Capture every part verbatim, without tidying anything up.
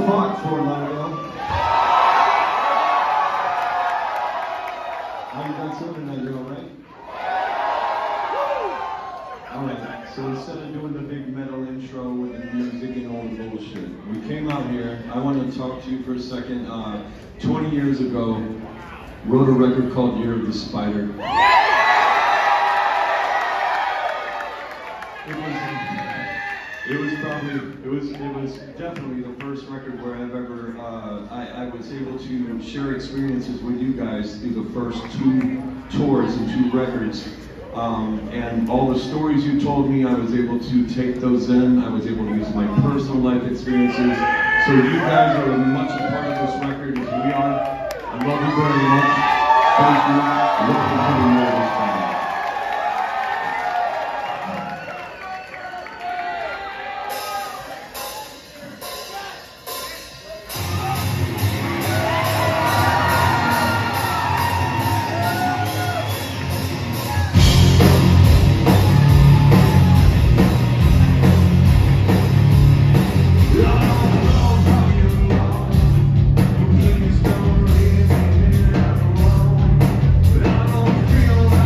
Fox, Fort Lauderdale. How you guys doing tonight? You all right? All right. So instead of doing the big metal intro with the music and all the bullshit, we came out here. I want to talk to you for a second. Uh, twenty years ago, wrote a record called Year of the Spider. It was, it was probably, it was, it was definitely the first record where I've ever, uh, I, I was able to share experiences with you guys through the first two tours and two records. Um, and all the stories you told me, I was able to take those in. I was able to use my personal life experiences. So you guys are as much a part of this record as we are. I love you very much. Thank you. Look for having more this time. Feel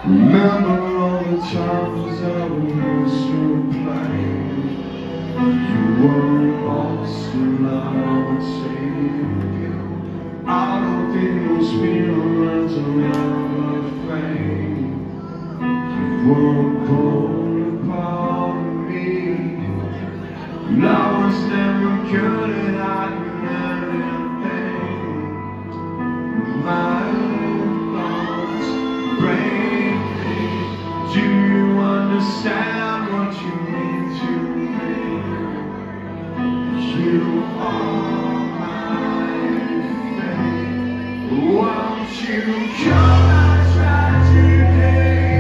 Remember all the times that we used to play. You were lost and I would save you. I don't think those feelings will ever fade. You were cold apart of me, and I was never good at hiding anything. My thoughts break me. Do you understand what you mean to me? You are my fate. Won't you come and try today?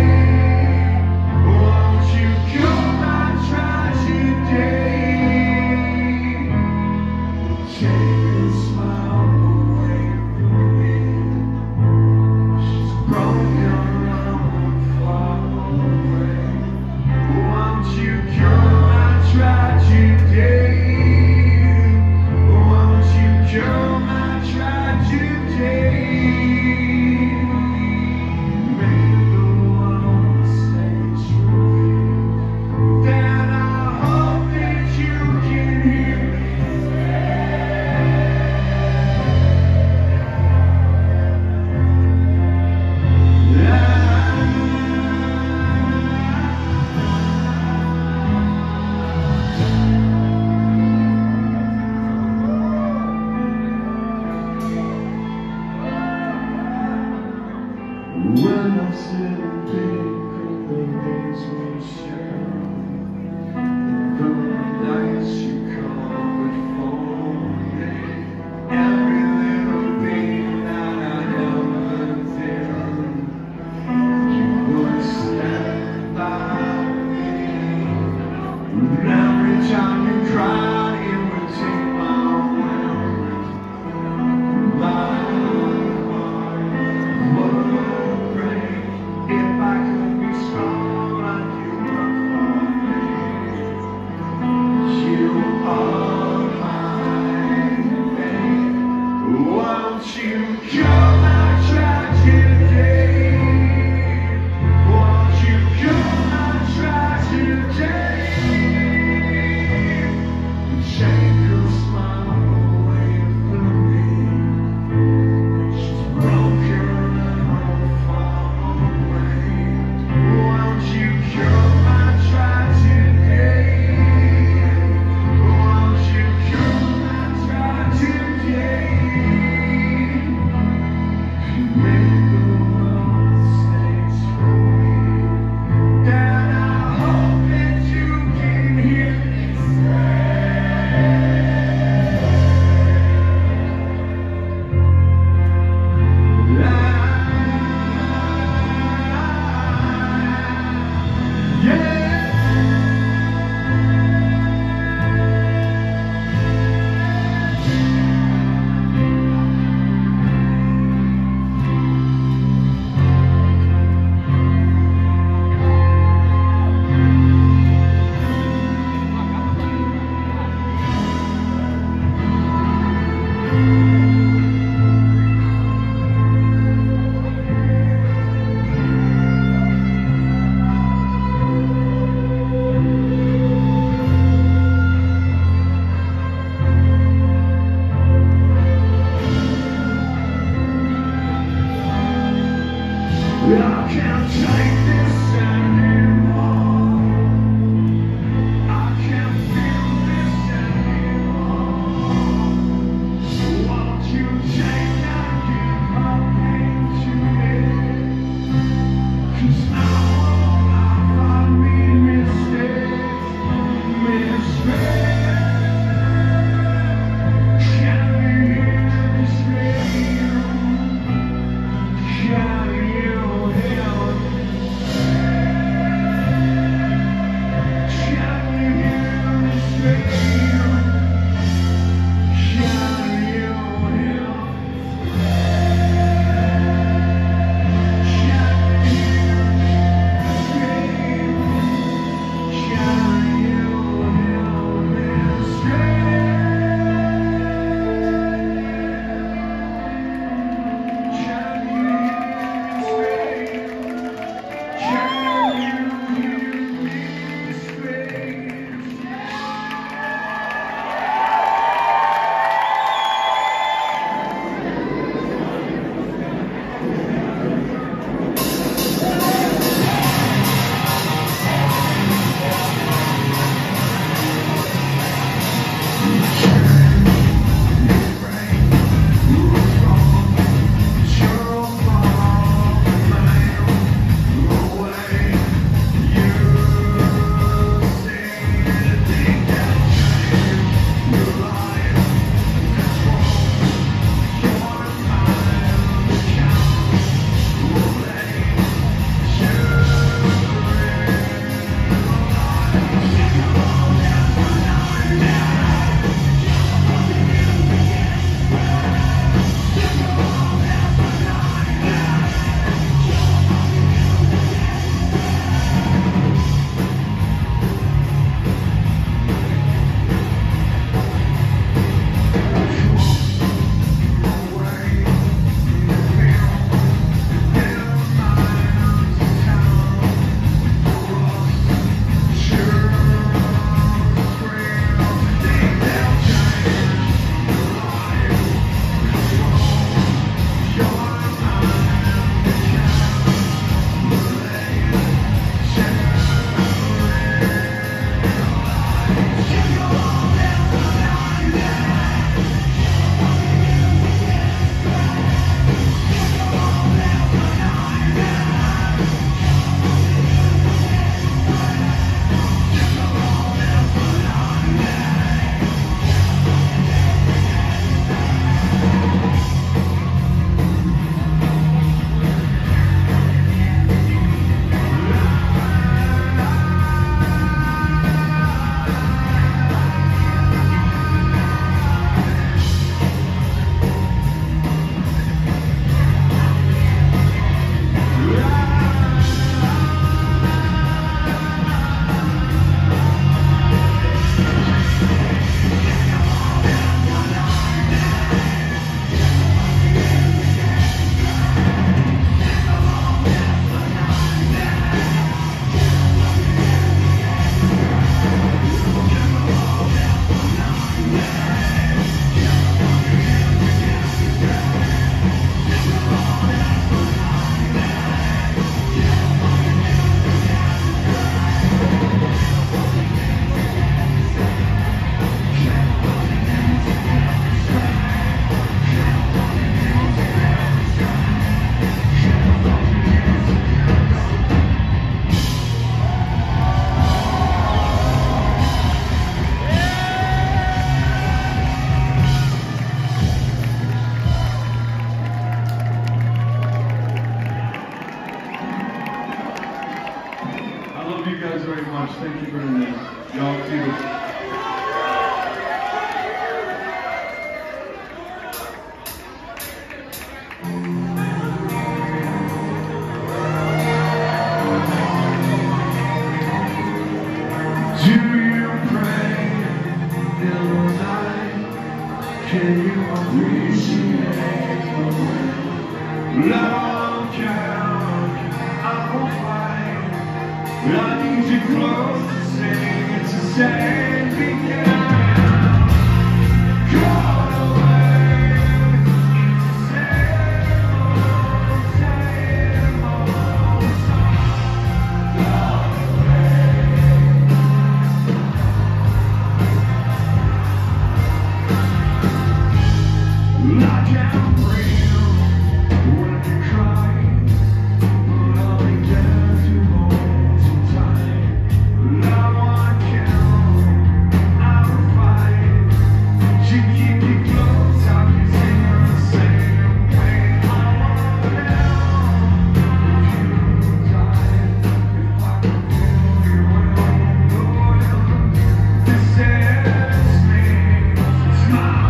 Won't you come and try today? Take a smile away from me. She's broken, I won't far away. Won't you come and try today? Won't you come and try today? Make the world stay true. Then I hope that you can hear me when I sit and think of the days we shared, the nights you covered for me, every little thing that I ever did, you would stand by me. And every time you cried, it would take my will. My heart would break if I could be strong like you were for me. You are my fate. Won't you come and try today? Won't you come and try today? Take a smile away from me. She's broken and I'm far away. Won't you come and try today? Won't you come and try today? Make the world stay true. Then I hope that you can hear me say, yeah. I can't take this anymore. I can't feel this anymore. Won't you take and give my pain to me? 'Cause now all life I've made mistakes, mistakes. Can you hear this radio? Can you hear me? very much. Thank you very much. Y'all too. Can you appreciate the way love can? I will fight. I need you close to sing. It's the same beginning. Caught away. It's the same old, same old song. Caught I can't breathe when you cry, but I'll be there to hold you tight. Now I can, I will fight. She keep you close, I can sing the same way. I wanna know if you died, if I could feel you well. This is me, it's my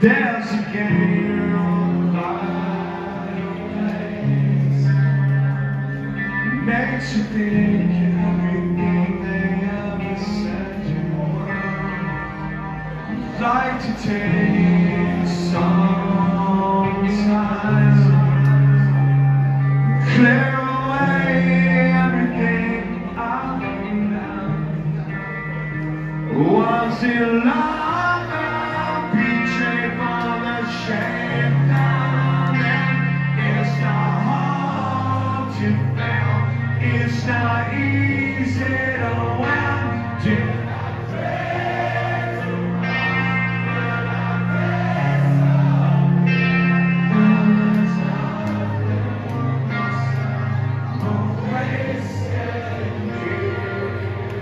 There's a game of life makes you think everything they ever said you were. You'd like to take some time, clear away everything I've done. Was it love? Betrayed by the shame down there. It's not hard to fail. It's not easy to win. Did I pray too hard? Did I pray so hard? No wasted years.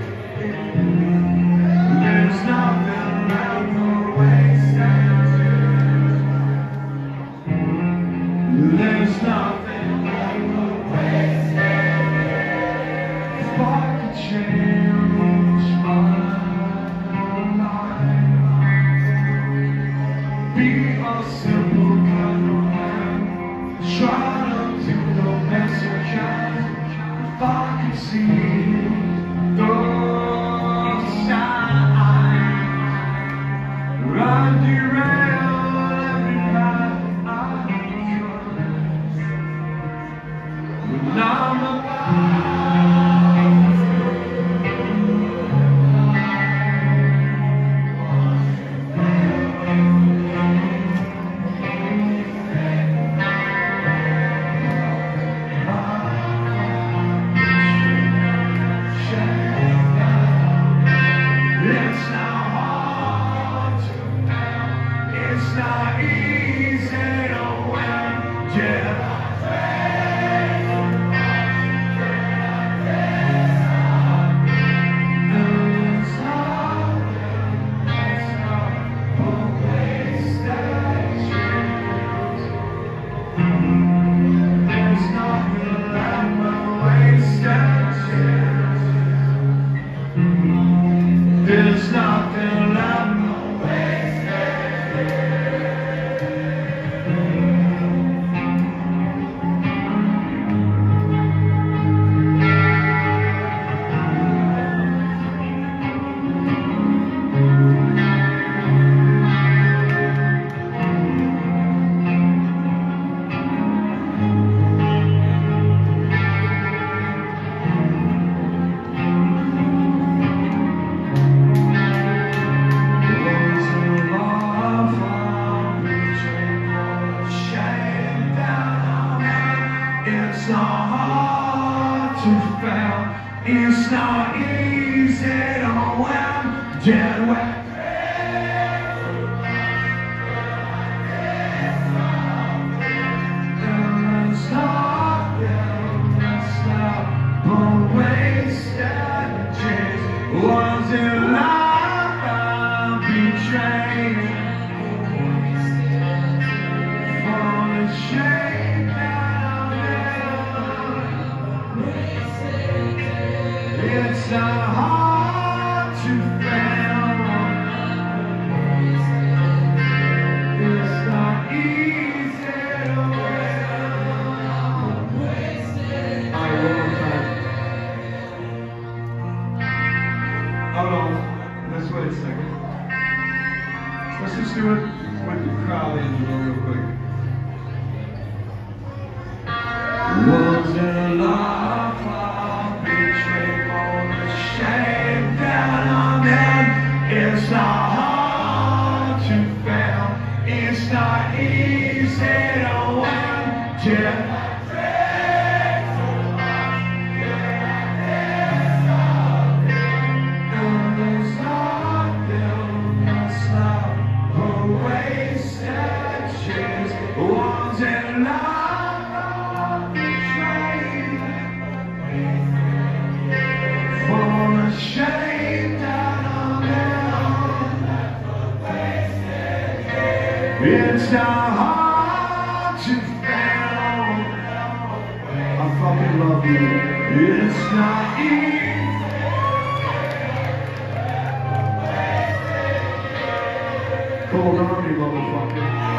There's nothing like no wasted years. There's nothing like no wasted years. If I could change my life, be a simple kind of man, try to do the best I can. If I could see the sign, I'd derail every path I could. When I'm it's not hard to fail. It's not easy to win. Did I pray too hard? Did I pray so hard? It's not a wasted years. There's nothing like a wasted years. There's nothing like no wasted It's not hard to fail. It's not easy to win. Did we pray too hard? There's nothing that's not but wasted years. Was it love I betrayed? For the shame that it's not hard to fail. It's not easy to win. Alright, one more time. Hold on. Let's wait a second. Let's just do it with the crowd in real quick. Was it love I betrayed all the shame that I'm in? It's not hard to fail. It's not easy to win. Did I pray too hard? Did I pray so hard? There's nothing that's not but wasted years. Was it love? Shame that I'm in. It's not hard to fail. I fucking love you. It's not easy. Cold Army, motherfucker.